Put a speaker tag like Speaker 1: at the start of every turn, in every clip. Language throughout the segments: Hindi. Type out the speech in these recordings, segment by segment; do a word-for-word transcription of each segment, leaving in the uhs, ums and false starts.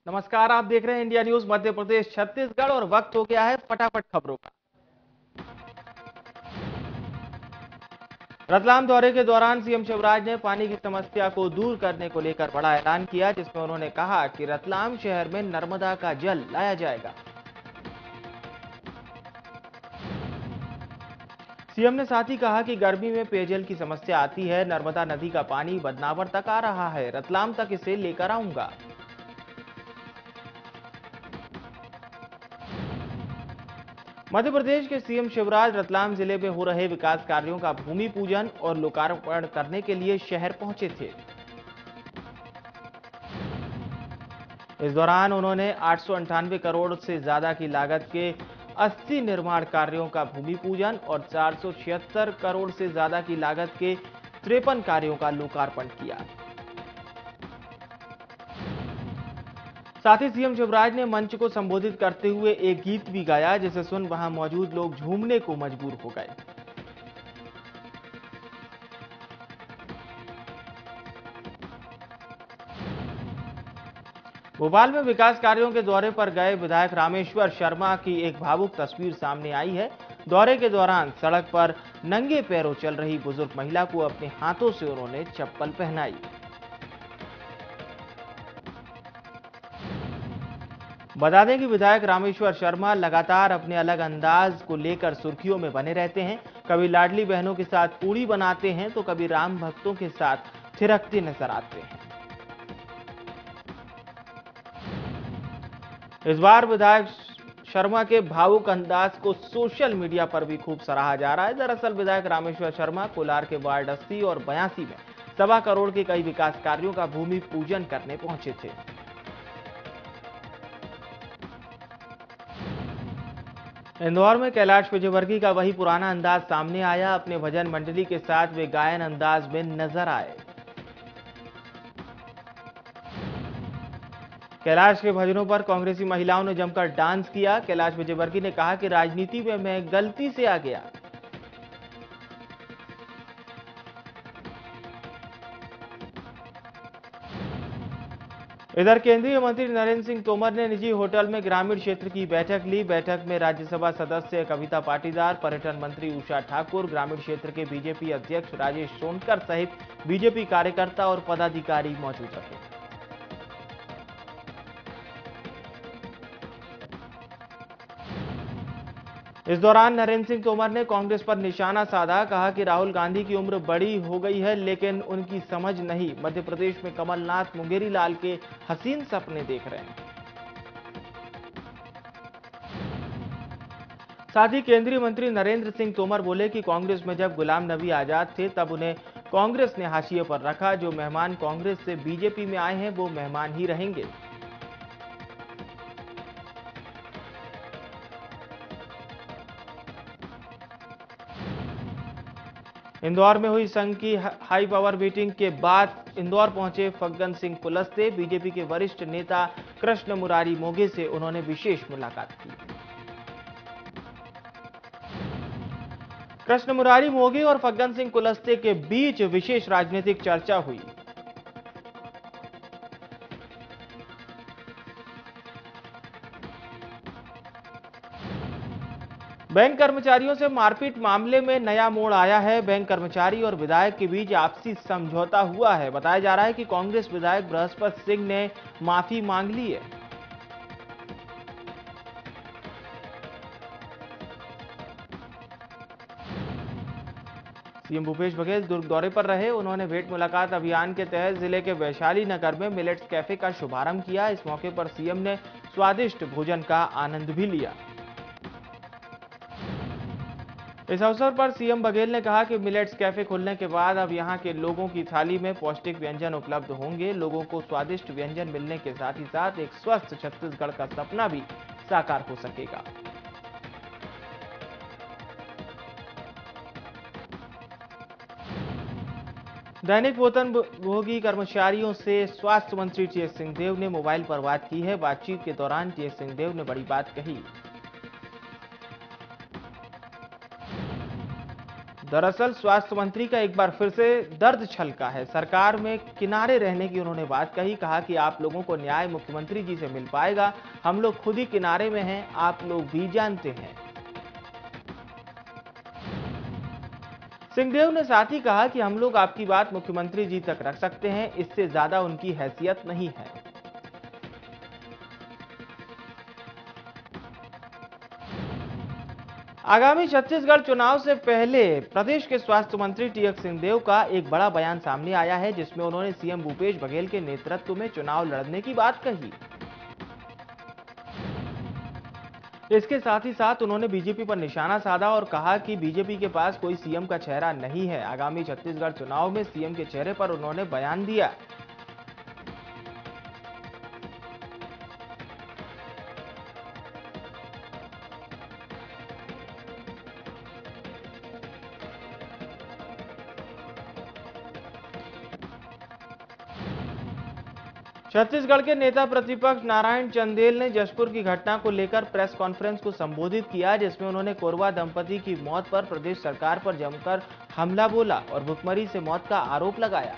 Speaker 1: नमस्कार, आप देख रहे हैं इंडिया न्यूज मध्य प्रदेश छत्तीसगढ़ और वक्त हो गया है फटाफट खबरों का। रतलाम दौरे के दौरान सीएम शिवराज ने पानी की समस्या को दूर करने को लेकर बड़ा ऐलान किया, जिसमें उन्होंने कहा कि रतलाम शहर में नर्मदा का जल लाया जाएगा। सीएम ने साथ ही कहा कि गर्मी में पेयजल की समस्या आती है। नर्मदा नदी का पानी बदनावर तक आ रहा है, रतलाम तक इसे लेकर आऊंगा। मध्य प्रदेश के सीएम शिवराज रतलाम जिले में हो रहे विकास कार्यों का भूमि पूजन और लोकार्पण करने के लिए शहर पहुंचे थे। इस दौरान उन्होंने आठ सौ अंठानवे करोड़ से ज्यादा की लागत के अस्सी निर्माण कार्यों का भूमि पूजन और चार सौ छिहत्तर करोड़ से ज्यादा की लागत के तिरपन कार्यों का लोकार्पण किया। साथ ही सीएम शिवराज ने मंच को संबोधित करते हुए एक गीत भी गाया, जिसे सुन वहां मौजूद लोग झूमने को मजबूर हो गए। भोपाल में विकास कार्यों के दौरे पर गए विधायक रामेश्वर शर्मा की एक भावुक तस्वीर सामने आई है। दौरे के दौरान सड़क पर नंगे पैरों चल रही बुजुर्ग महिला को अपने हाथों से उन्होंने चप्पल पहनाई। बता दें कि विधायक रामेश्वर शर्मा लगातार अपने अलग अंदाज को लेकर सुर्खियों में बने रहते हैं। कभी लाडली बहनों के साथ पूड़ी बनाते हैं तो कभी राम भक्तों के साथ थिरकते नजर आते हैं। इस बार विधायक शर्मा के भावुक अंदाज को सोशल मीडिया पर भी खूब सराहा जा रहा है। दरअसल विधायक रामेश्वर शर्मा कोलार के वार्ड अस्सी और बयासी में सवा करोड़ के कई विकास कार्यों का भूमि पूजन करने पहुंचे थे। इंदौर में कैलाश विजयवर्गीय का वही पुराना अंदाज सामने आया। अपने भजन मंडली के साथ वे गायन अंदाज में नजर आए। कैलाश के भजनों पर कांग्रेसी महिलाओं ने जमकर डांस किया। कैलाश विजयवर्गीय ने कहा कि राजनीति में मैं गलती से आ गया। इधर केंद्रीय मंत्री नरेंद्र सिंह तोमर ने निजी होटल में ग्रामीण क्षेत्र की बैठक ली। बैठक में राज्यसभा सदस्य कविता पाटीदार, पर्यटन मंत्री उषा ठाकुर, ग्रामीण क्षेत्र के बीजेपी अध्यक्ष राजेश सोनकर सहित बीजेपी कार्यकर्ता और पदाधिकारी मौजूद रहे। इस दौरान नरेंद्र सिंह तोमर ने कांग्रेस पर निशाना साधा। कहा कि राहुल गांधी की उम्र बड़ी हो गई है, लेकिन उनकी समझ नहीं। मध्य प्रदेश में कमलनाथ मुंगेरी लाल के हसीन सपने देख रहे हैं। साथ ही केंद्रीय मंत्री नरेंद्र सिंह तोमर बोले कि कांग्रेस में जब गुलाम नबी आजाद थे तब उन्हें कांग्रेस ने हाशिए पर रखा। जो मेहमान कांग्रेस से बीजेपी में आए हैं वो मेहमान ही रहेंगे। इंदौर में हुई संघ की हाई पावर मीटिंग के बाद इंदौर पहुंचे फग्गन सिंह कुलस्ते। बीजेपी के वरिष्ठ नेता कृष्ण मुरारी मोघे से उन्होंने विशेष मुलाकात की। कृष्ण मुरारी मोघे और फग्गन सिंह कुलस्ते के बीच विशेष राजनीतिक चर्चा हुई। बैंक कर्मचारियों से मारपीट मामले में नया मोड़ आया है। बैंक कर्मचारी और विधायक के बीच आपसी समझौता हुआ है। बताया जा रहा है कि कांग्रेस विधायक बृहस्पति सिंह ने माफी मांग ली है। सीएम भूपेश बघेल दुर्ग दौरे पर रहे। उन्होंने भेंट मुलाकात अभियान के तहत जिले के वैशाली नगर में मिलेट्स कैफे का शुभारंभ किया। इस मौके पर सीएम ने स्वादिष्ट भोजन का आनंद भी लिया। इस अवसर पर सीएम बघेल ने कहा कि मिलेट्स कैफे खुलने के बाद अब यहां के लोगों की थाली में पौष्टिक व्यंजन उपलब्ध होंगे। लोगों को स्वादिष्ट व्यंजन मिलने के साथ ही साथ एक स्वस्थ छत्तीसगढ़ का सपना भी साकार हो सकेगा। दैनिक वेतन भोगी कर्मचारियों से स्वास्थ्य मंत्री टीएस सिंहदेव ने मोबाइल पर बात की है। बातचीत के दौरान टीएस सिंहदेव ने बड़ी बात कही। दरअसल स्वास्थ्य मंत्री का एक बार फिर से दर्द छलका है। सरकार में किनारे रहने की उन्होंने बात कही। कहा कि आप लोगों को न्याय मुख्यमंत्री जी से मिल पाएगा, हम लोग खुद ही किनारे में हैं, आप लोग भी जानते हैं। सिंहदेव ने साथ ही कहा कि हम लोग आपकी बात मुख्यमंत्री जी तक रख सकते हैं, इससे ज्यादा उनकी हैसियत नहीं है। आगामी छत्तीसगढ़ चुनाव से पहले प्रदेश के स्वास्थ्य मंत्री टीएस सिंहदेव का एक बड़ा बयान सामने आया है, जिसमें उन्होंने सीएम भूपेश बघेल के नेतृत्व में चुनाव लड़ने की बात कही। इसके साथ ही साथ उन्होंने बीजेपी पर निशाना साधा और कहा कि बीजेपी के पास कोई सीएम का चेहरा नहीं है। आगामी छत्तीसगढ़ चुनाव में सीएम के चेहरे पर उन्होंने बयान दिया। छत्तीसगढ़ के नेता प्रतिपक्ष नारायण चंदेल ने जशपुर की घटना को लेकर प्रेस कॉन्फ्रेंस को संबोधित किया, जिसमें उन्होंने कोरबा दंपति की मौत पर प्रदेश सरकार पर जमकर हमला बोला और भुखमरी से मौत का आरोप लगाया।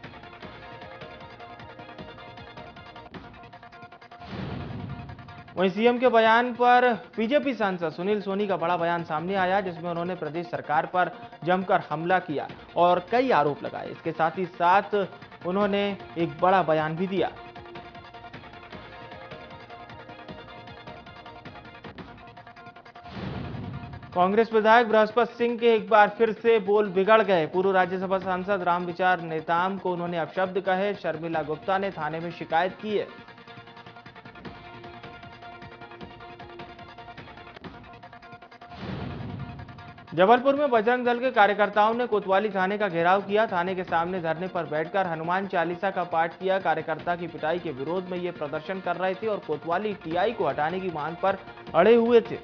Speaker 1: वहीं सीएम के बयान पर बीजेपी सांसद सुनील सोनी का बड़ा बयान सामने आया, जिसमें उन्होंने प्रदेश सरकार पर जमकर हमला किया और कई आरोप लगाए। इसके साथ ही साथ उन्होंने एक बड़ा बयान भी दिया। कांग्रेस विधायक बृहस्पति सिंह के एक बार फिर से बोल बिगड़ गए। पूर्व राज्यसभा सांसद रामविचार नेताम को उन्होंने अपशब्द कहे। शर्मिला गुप्ता ने थाने में शिकायत की है। जबलपुर में बजरंग दल के कार्यकर्ताओं ने कोतवाली थाने का घेराव किया। थाने के सामने धरने पर बैठकर हनुमान चालीसा का पाठ किया। कार्यकर्ता की पिटाई के विरोध में ये प्रदर्शन कर रहे थे और कोतवाली टीआई को हटाने की मांग पर अड़े हुए थे।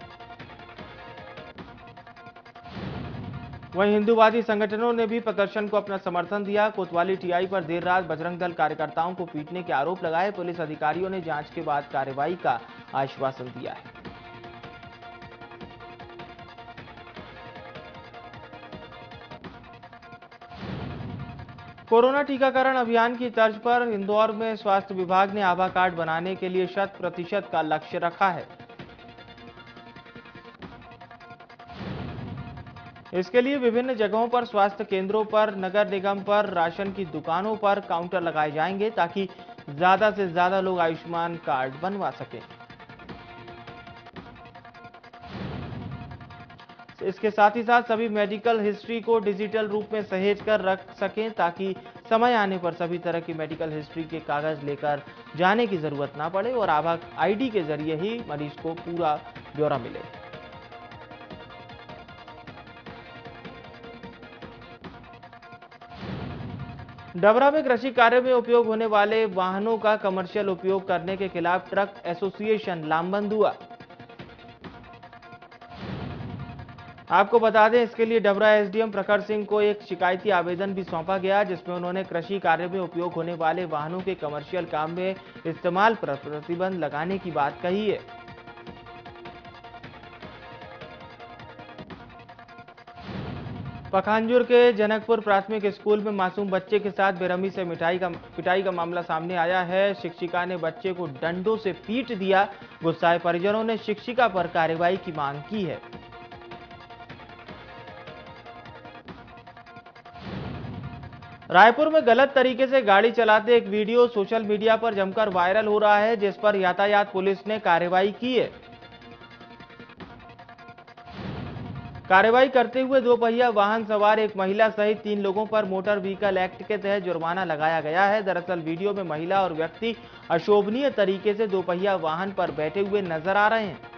Speaker 1: वहीं हिंदूवादी संगठनों ने भी प्रदर्शन को अपना समर्थन दिया। कोतवाली टीआई पर देर रात बजरंग दल कार्यकर्ताओं को पीटने के आरोप लगाए। पुलिस अधिकारियों ने जांच के बाद कार्रवाई का आश्वासन दिया है। कोरोना टीकाकरण अभियान की तर्ज पर इंदौर में स्वास्थ्य विभाग ने आभा कार्ड बनाने के लिए शत प्रतिशत का लक्ष्य रखा है। इसके लिए विभिन्न जगहों पर, स्वास्थ्य केंद्रों पर, नगर निगम पर, राशन की दुकानों पर काउंटर लगाए जाएंगे ताकि ज्यादा से ज्यादा लोग आयुष्मान कार्ड बनवा सकें। इसके साथ ही साथ सभी मेडिकल हिस्ट्री को डिजिटल रूप में सहेज कर रख सकें ताकि समय आने पर सभी तरह की मेडिकल हिस्ट्री के कागज लेकर जाने की जरूरत ना पड़े और आभा आईडी के जरिए ही मरीज को पूरा ब्यौरा मिले। डबरा में कृषि कार्य में उपयोग होने वाले वाहनों का कमर्शियल उपयोग करने के खिलाफ ट्रक एसोसिएशन लामबंद हुआ। आपको बता दें, इसके लिए डबरा एसडीएम प्रखर सिंह को एक शिकायती आवेदन भी सौंपा गया, जिसमें उन्होंने कृषि कार्य में उपयोग होने वाले वाहनों के कमर्शियल काम में इस्तेमाल पर प्रतिबंध लगाने की बात कही है। पखांजूर के जनकपुर प्राथमिक स्कूल में मासूम बच्चे के साथ बेरहमी से मिठाई का पिटाई का मामला सामने आया है। शिक्षिका ने बच्चे को डंडों से पीट दिया। गुस्साए परिजनों ने शिक्षिका पर कार्रवाई की मांग की है। रायपुर में गलत तरीके से गाड़ी चलाते एक वीडियो सोशल मीडिया पर जमकर वायरल हो रहा है, जिस पर यातायात पुलिस ने कार्रवाई की है। कार्रवाई करते हुए दो पहिया वाहन सवार एक महिला सहित तीन लोगों पर मोटर व्हीकल एक्ट के तहत जुर्माना लगाया गया है। दरअसल वीडियो में महिला और व्यक्ति अशोभनीय तरीके से दो पहिया वाहन पर बैठे हुए नजर आ रहे हैं।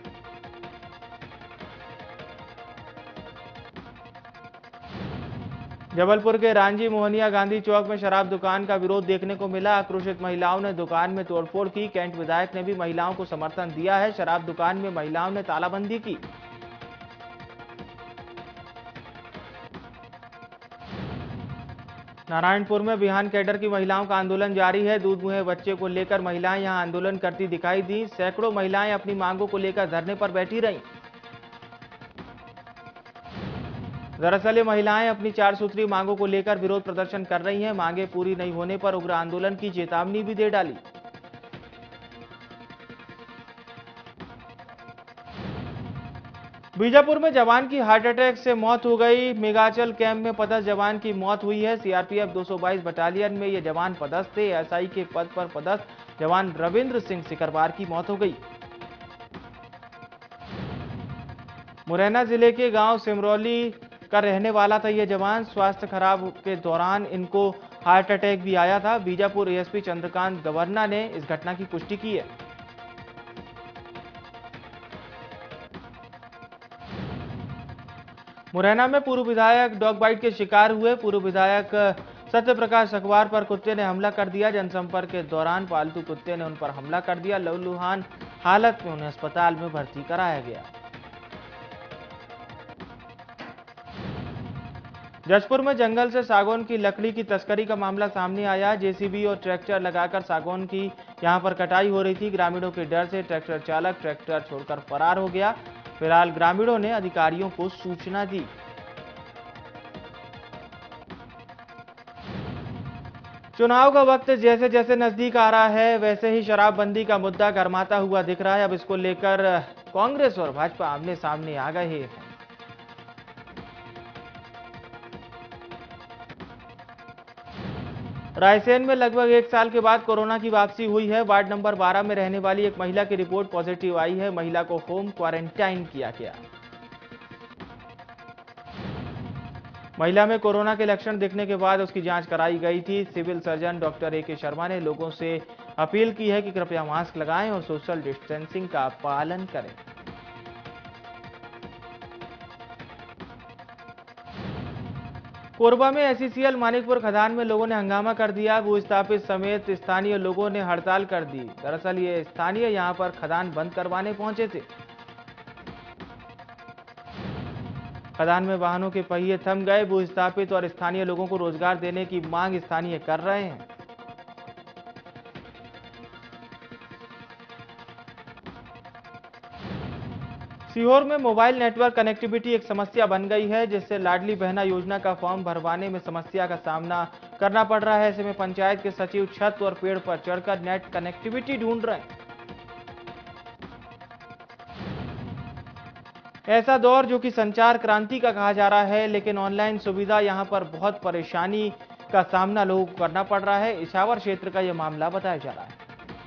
Speaker 1: जबलपुर के रांझी मोहनिया गांधी चौक में शराब दुकान का विरोध देखने को मिला। आक्रोशित महिलाओं ने दुकान में तोड़फोड़ की। कैंट विधायक ने भी महिलाओं को समर्थन दिया है। शराब दुकान में महिलाओं ने तालाबंदी की। नारायणपुर में बिहान कैडर की महिलाओं का आंदोलन जारी है। दूध मुहे बच्चे को लेकर महिलाएं यहां आंदोलन करती दिखाई दी। सैकड़ों महिलाएं अपनी मांगों को लेकर धरने पर बैठी रहीं। दरअसल ये महिलाएं अपनी चार सूत्री मांगों को लेकर विरोध प्रदर्शन कर रही हैं। मांगे पूरी नहीं होने पर उग्र आंदोलन की चेतावनी भी दे डाली। बीजापुर में जवान की हार्ट अटैक से मौत हो गई। मेघाचल कैंप में पदस्थ जवान की मौत हुई है। सीआरपीएफ दो सौ बाईस बटालियन में ये जवान पदस्थ थे। एसआई के पद पर पदस्थ जवान रविंद्र सिंह सिकरवार की मौत हो गई। मुरैना जिले के गांव सिमरौली का रहने वाला था यह जवान। स्वास्थ्य खराब के दौरान इनको हार्ट अटैक भी आया था। बीजापुर एएसपी चंद्रकांत गवर्ना ने इस घटना की पुष्टि की है। मुरैना में पूर्व विधायक डॉग बाइट के शिकार हुए। पूर्व विधायक सत्य प्रकाश अखबार पर कुत्ते ने हमला कर दिया। जनसंपर्क के दौरान पालतू कुत्ते ने उन पर हमला कर दिया। लहूलुहान हालत में उन्हें अस्पताल में भर्ती कराया गया। जशपुर में जंगल से सागौन की लकड़ी की तस्करी का मामला सामने आया। जेसीबी और ट्रैक्टर लगाकर सागौन की यहां पर कटाई हो रही थी। ग्रामीणों के डर से ट्रैक्टर चालक ट्रैक्टर छोड़कर फरार हो गया। फिलहाल ग्रामीणों ने अधिकारियों को सूचना दी। चुनाव का वक्त जैसे जैसे नजदीक आ रहा है वैसे ही शराबबंदी का मुद्दा गरमाता हुआ दिख रहा है। अब इसको लेकर कांग्रेस और भाजपा आमने सामने आ गए हैं। रायसेन में लगभग एक साल के बाद कोरोना की वापसी हुई है। वार्ड नंबर बारह में रहने वाली एक महिला की रिपोर्ट पॉजिटिव आई है। महिला को होम क्वारंटाइन किया गया। महिला में कोरोना के लक्षण दिखने के बाद उसकी जांच कराई गई थी। सिविल सर्जन डॉक्टर ए के शर्मा ने लोगों से अपील की है कि कृपया मास्क लगाएं और सोशल डिस्टेंसिंग का पालन करें। कोरबा में एसईसीएल मानिकपुर खदान में लोगों ने हंगामा कर दिया। भूस्थापित समेत स्थानीय लोगों ने हड़ताल कर दी। दरअसल ये स्थानीय यहां पर खदान बंद करवाने पहुंचे थे। खदान में वाहनों के पहिए थम गए। भूस्थापित और स्थानीय लोगों को रोजगार देने की मांग स्थानीय कर रहे हैं। सीहोर में मोबाइल नेटवर्क कनेक्टिविटी एक समस्या बन गई है, जिससे लाडली बहना योजना का फॉर्म भरवाने में समस्या का सामना करना पड़ रहा है। ऐसे में पंचायत के सचिव छत और पेड़ पर चढ़कर नेट कनेक्टिविटी ढूंढ रहे हैं। ऐसा दौर जो कि संचार क्रांति का कहा जा रहा है, लेकिन ऑनलाइन सुविधा यहां पर बहुत परेशानी का सामना लोगों को करना पड़ रहा है। इछावर क्षेत्र का यह मामला बताया जा रहा है।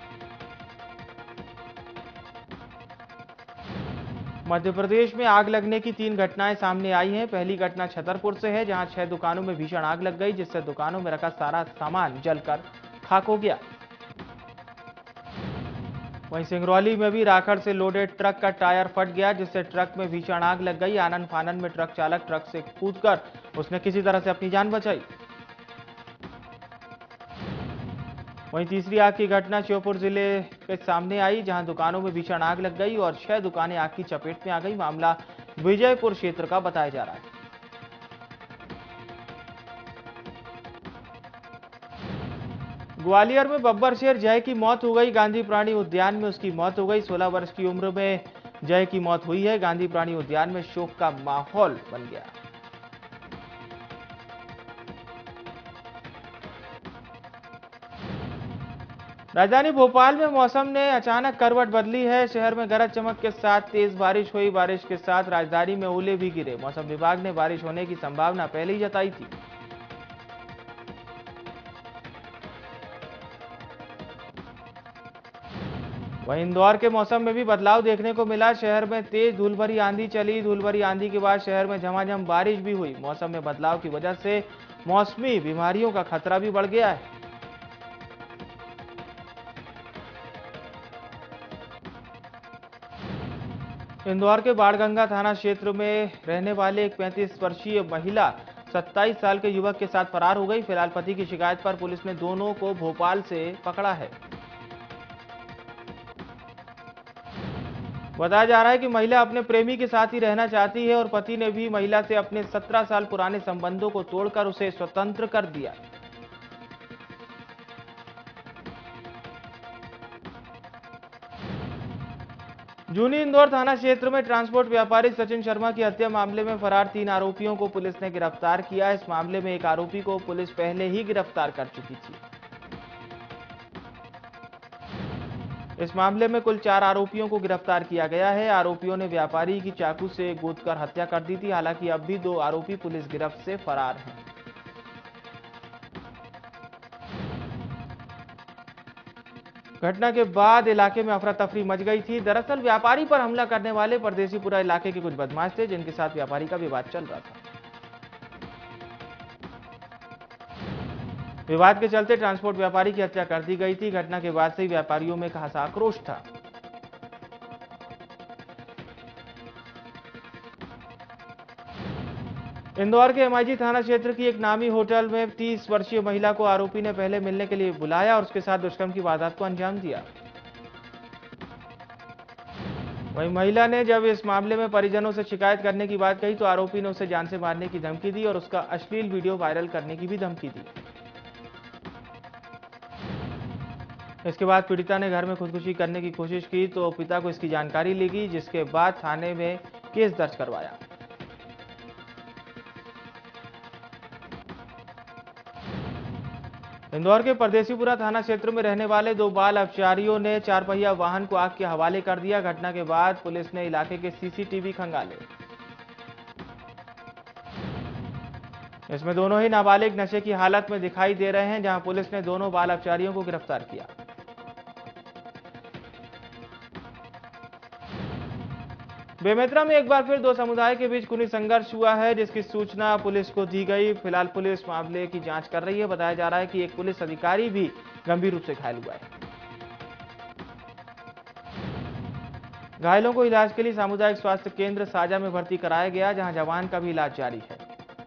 Speaker 1: मध्य प्रदेश में आग लगने की तीन घटनाएं सामने आई हैं। पहली घटना छतरपुर से है, जहां छह दुकानों में भीषण आग लग गई, जिससे दुकानों में रखा सारा सामान जलकर खाक हो गया। वहीं सिंगरौली में भी राखड़ से लोडेड ट्रक का टायर फट गया, जिससे ट्रक में भीषण आग लग गई। आनन फानन में ट्रक चालक ट्रक से कूदकर उसने किसी तरह से अपनी जान बचाई। वहीं तीसरी आग की घटना श्योपुर जिले के सामने आई, जहां दुकानों में भीषण आग लग गई और छह दुकानें आग की चपेट में आ गई। मामला विजयपुर क्षेत्र का बताया जा रहा है। ग्वालियर में बब्बर शेर जय की मौत हो गई। गांधी प्राणी उद्यान में उसकी मौत हो गई। सोलह वर्ष की उम्र में जय की मौत हुई है। गांधी प्राणी उद्यान में शोक का माहौल बन गया। राजधानी भोपाल में मौसम ने अचानक करवट बदली है। शहर में गरज चमक के साथ तेज बारिश हुई। बारिश के साथ राजधानी में ओले भी गिरे। मौसम विभाग ने बारिश होने की संभावना पहले ही जताई थी। वहीं इंदौर के मौसम में भी बदलाव देखने को मिला। शहर में तेज धूल भरी आंधी चली। धूल भरी आंधी के बाद शहर में झमाझम बारिश भी हुई। मौसम में बदलाव की वजह से मौसमी बीमारियों का खतरा भी बढ़ गया है। इंदौर के बाणगंगा थाना क्षेत्र में रहने वाले एक पैंतीस वर्षीय महिला सत्ताईस साल के युवक के साथ फरार हो गई। फिलहाल पति की शिकायत पर पुलिस ने दोनों को भोपाल से पकड़ा है। बताया जा रहा है कि महिला अपने प्रेमी के साथ ही रहना चाहती है और पति ने भी महिला से अपने सत्रह साल पुराने संबंधों को तोड़कर उसे स्वतंत्र कर दिया। जूनी इंदौर थाना क्षेत्र में ट्रांसपोर्ट व्यापारी सचिन शर्मा की हत्या मामले में फरार तीन आरोपियों को पुलिस ने गिरफ्तार किया। इस मामले में एक आरोपी को पुलिस पहले ही गिरफ्तार कर चुकी थी। इस मामले में कुल चार आरोपियों को गिरफ्तार किया गया है। आरोपियों ने व्यापारी की चाकू से गोदकर हत्या कर दी थी। हालांकि अब भी दो आरोपी पुलिस गिरफ्त से फरार हैं। घटना के बाद इलाके में अफरा तफरी मच गई थी। दरअसल व्यापारी पर हमला करने वाले परदेसीपुरा इलाके के कुछ बदमाश थे, जिनके साथ व्यापारी का विवाद चल रहा था। विवाद के चलते ट्रांसपोर्ट व्यापारी की हत्या कर दी गई थी। घटना के बाद से ही व्यापारियों में खासा आक्रोश था। इंदौर के एमआईजी थाना क्षेत्र की एक नामी होटल में तीस वर्षीय महिला को आरोपी ने पहले मिलने के लिए बुलाया और उसके साथ दुष्कर्म की वारदात को अंजाम दिया। वहीं महिला ने जब इस मामले में परिजनों से शिकायत करने की बात कही तो आरोपी ने उसे जान से मारने की धमकी दी और उसका अश्लील वीडियो वायरल करने की भी धमकी दी। इसके बाद पीड़िता ने घर में खुदकुशी करने की कोशिश की तो पिता को इसकी जानकारी लगी, जिसके बाद थाने में केस दर्ज करवाया। इंदौर के परदेसीपुरा थाना क्षेत्र में रहने वाले दो बाल अपचारियों ने चार पहिया वाहन को आग के हवाले कर दिया। घटना के बाद पुलिस ने इलाके के सीसीटीवी खंगाले। इसमें दोनों ही नाबालिग नशे की हालत में दिखाई दे रहे हैं, जहां पुलिस ने दोनों बाल अपचारियों को गिरफ्तार किया। बेमेतरा में एक बार फिर दो समुदाय के बीच खूनी संघर्ष हुआ है, जिसकी सूचना पुलिस को दी गई। फिलहाल पुलिस मामले की जांच कर रही है। बताया जा रहा है कि एक पुलिस अधिकारी भी गंभीर रूप से घायल हुआ है। घायलों को इलाज के लिए सामुदायिक स्वास्थ्य केंद्र साजा में भर्ती कराया गया, जहां जवान का भी इलाज जारी है।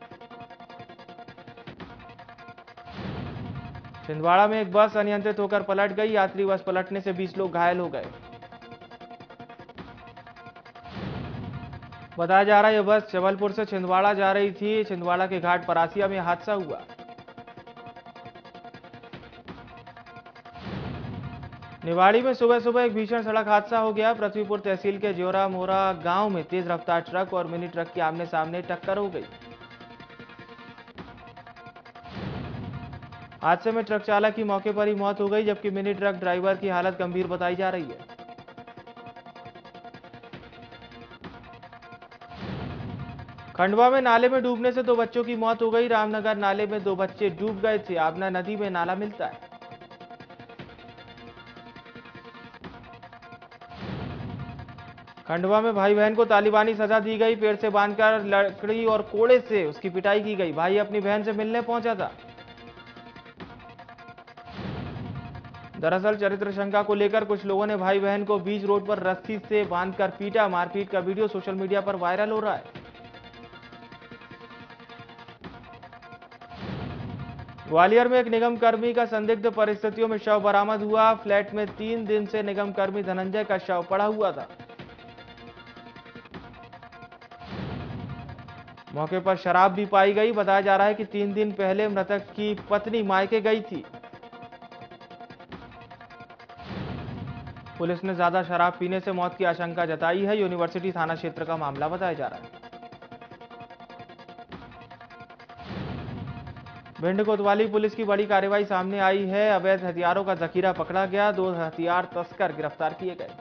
Speaker 1: छिंदवाड़ा में एक बस अनियंत्रित होकर पलट गई। यात्री बस पलटने से बीस लोग घायल हो गए। बताया जा रहा है यह बस जबलपुर से छिंदवाड़ा जा रही थी। छिंदवाड़ा के घाट परासिया में हादसा हुआ। निवाड़ी में सुबह सुबह एक भीषण सड़क हादसा हो गया। पृथ्वीपुर तहसील के ज्योरा मोरा गांव में तेज रफ्तार ट्रक और मिनी ट्रक की आमने सामने टक्कर हो गई। हादसे में ट्रक चालक की मौके पर ही मौत हो गई, जबकि मिनी ट्रक ड्राइवर की हालत गंभीर बताई जा रही है। खंडवा में नाले में डूबने से दो बच्चों की मौत हो गई। रामनगर नाले में दो बच्चे डूब गए थे। आबना नदी में नाला मिलता है। खंडवा में भाई बहन को तालिबानी सजा दी गई। पेड़ से बांधकर लकड़ी और कोड़े से उसकी पिटाई की गई। भाई अपनी बहन से मिलने पहुंचा था। दरअसल चरित्र शंका को लेकर कुछ लोगों ने भाई बहन को बीच रोड पर रस्सी से बांधकर पीटा। मारपीट का वीडियो सोशल मीडिया पर वायरल हो रहा है। ग्वालियर में एक निगम कर्मी का संदिग्ध परिस्थितियों में शव बरामद हुआ। फ्लैट में तीन दिन से निगम कर्मी धनंजय का शव पड़ा हुआ था। मौके पर शराब भी पाई गई। बताया जा रहा है कि तीन दिन पहले मृतक की पत्नी मायके गई थी। पुलिस ने ज्यादा शराब पीने से मौत की आशंका जताई है। यूनिवर्सिटी थाना क्षेत्र का मामला बताया जा रहा है। भिंड कोतवाली पुलिस की बड़ी कार्रवाई सामने आई है। अवैध हथियारों का जखीरा पकड़ा गया। दो हथियार तस्कर गिरफ्तार किए गए।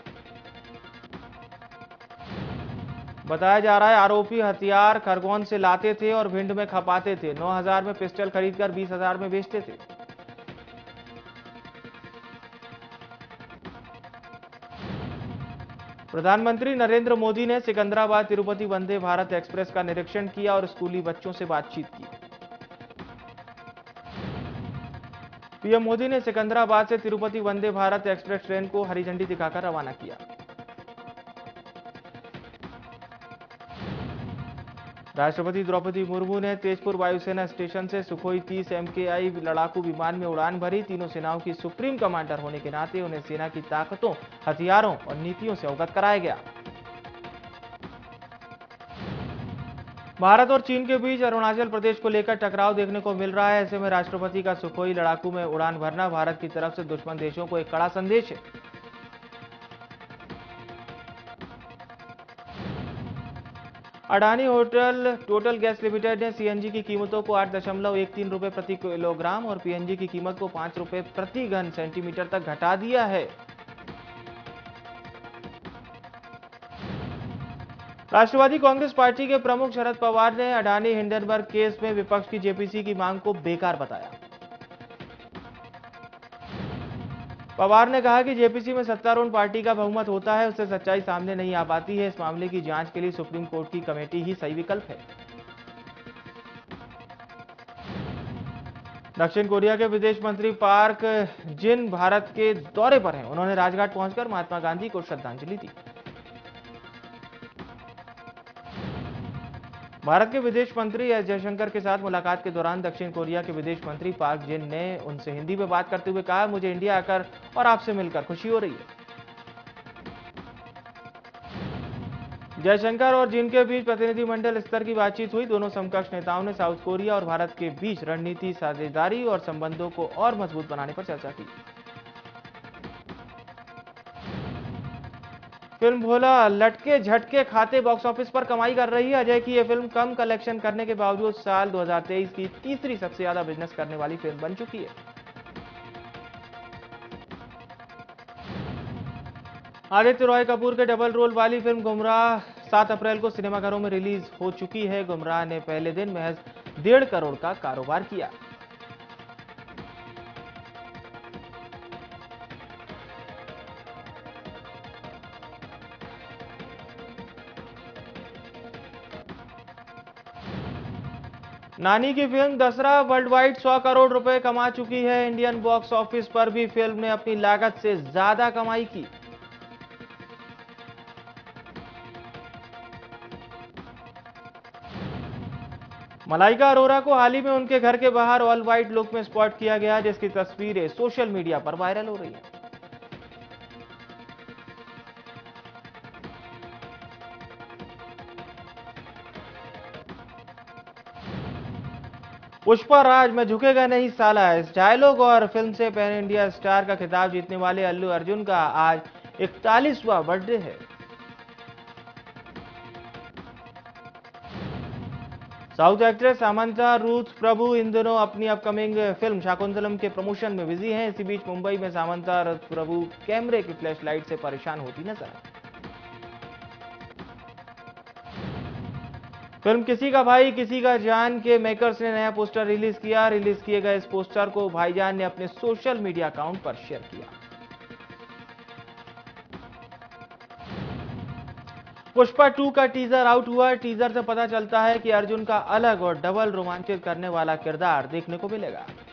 Speaker 1: बताया जा रहा है आरोपी हथियार खरगोन से लाते थे और भिंड में खपाते थे। नौ हजार में पिस्टल खरीदकर बीस हजार में बेचते थे। प्रधानमंत्री नरेंद्र मोदी ने सिकंदराबाद तिरुपति वंदे भारत एक्सप्रेस का निरीक्षण किया और स्कूली बच्चों से बातचीत की। पीएम मोदी ने सिकंदराबाद से तिरुपति वंदे भारत एक्सप्रेस ट्रेन को हरी झंडी दिखाकर रवाना किया। राष्ट्रपति द्रौपदी मुर्मू ने तेजपुर वायुसेना स्टेशन से सुखोई तीस एमकेआई लड़ाकू विमान में उड़ान भरी। तीनों सेनाओं की सुप्रीम कमांडर होने के नाते उन्हें सेना की ताकतों, हथियारों और नीतियों से अवगत कराया गया। भारत और चीन के बीच अरुणाचल प्रदेश को लेकर टकराव देखने को मिल रहा है। ऐसे में राष्ट्रपति का सुखोई लड़ाकू में उड़ान भरना भारत की तरफ से दुश्मन देशों को एक कड़ा संदेश है। Adani hotel total gas limited ने सीएनजी की कीमतों को आठ दशमलव एक तीन रुपए प्रति किलोग्राम और पीएनजी की कीमत को पांच रुपए प्रति घन सेंटीमीटर तक घटा दिया है। राष्ट्रवादी कांग्रेस पार्टी के प्रमुख शरद पवार ने अडानी हिंडनबर्ग केस में विपक्ष की जेपीसी की मांग को बेकार बताया। पवार ने कहा कि जेपीसी में सत्तारूढ़ पार्टी का बहुमत होता है, उससे सच्चाई सामने नहीं आ पाती है। इस मामले की जांच के लिए सुप्रीम कोर्ट की कमेटी ही सही विकल्प है। दक्षिण कोरिया के विदेश मंत्री पार्क जिन भारत के दौरे पर हैं। उन्होंने राजघाट पहुंचकर महात्मा गांधी को श्रद्धांजलि दी। भारत के विदेश मंत्री एस जयशंकर के साथ मुलाकात के दौरान दक्षिण कोरिया के विदेश मंत्री पार्क जिन ने उनसे हिंदी में बात करते हुए कहा, मुझे इंडिया आकर और आपसे मिलकर खुशी हो रही है। जयशंकर और जिन के बीच प्रतिनिधिमंडल स्तर की बातचीत हुई। दोनों समकक्ष नेताओं ने साउथ कोरिया और भारत के बीच रणनीति, साझेदारी और संबंधों को और मजबूत बनाने पर चर्चा की। फिल्म भोला लटके झटके खाते बॉक्स ऑफिस पर कमाई कर रही है। अजय की यह फिल्म कम कलेक्शन करने के बावजूद साल दो हज़ार तेईस की तीसरी सबसे ज्यादा बिजनेस करने वाली फिल्म बन चुकी है। आदित्य रॉय कपूर के डबल रोल वाली फिल्म गुमराह सात अप्रैल को सिनेमाघरों में रिलीज हो चुकी है। गुमराह ने पहले दिन महज डेढ़ करोड़ का कारोबार किया। नानी की फिल्म दसरा वर्ल्ड वाइड सौ करोड़ रुपए कमा चुकी है। इंडियन बॉक्स ऑफिस पर भी फिल्म ने अपनी लागत से ज्यादा कमाई की। मलाइका अरोरा को हाल ही में उनके घर के बाहर ऑल व्हाइट लुक में स्पॉट किया गया, जिसकी तस्वीरें सोशल मीडिया पर वायरल हो रही हैं। पुष्पा राज में झुकेगा नहीं साला, इस डायलॉग और फिल्म से पैन इंडिया स्टार का खिताब जीतने वाले अल्लू अर्जुन का आज इकतालीसवां बर्थडे है। साउथ एक्ट्रेस सामंता रूथ प्रभु इन दिनों अपनी अपकमिंग फिल्म शाकुंतलम के प्रमोशन में बिजी हैं। इसी बीच मुंबई में सामंता रूथ प्रभु कैमरे की फ्लैश लाइट से परेशान होती नजर आई। फिल्म किसी का भाई किसी का जान के मेकर्स ने नया पोस्टर रिलीज किया। रिलीज किए गए इस पोस्टर को भाईजान ने अपने सोशल मीडिया अकाउंट पर शेयर किया। पुष्पा टू का टीजर आउट हुआ। टीजर से पता चलता है कि अर्जुन का अलग और डबल रोमांचित करने वाला किरदार देखने को मिलेगा।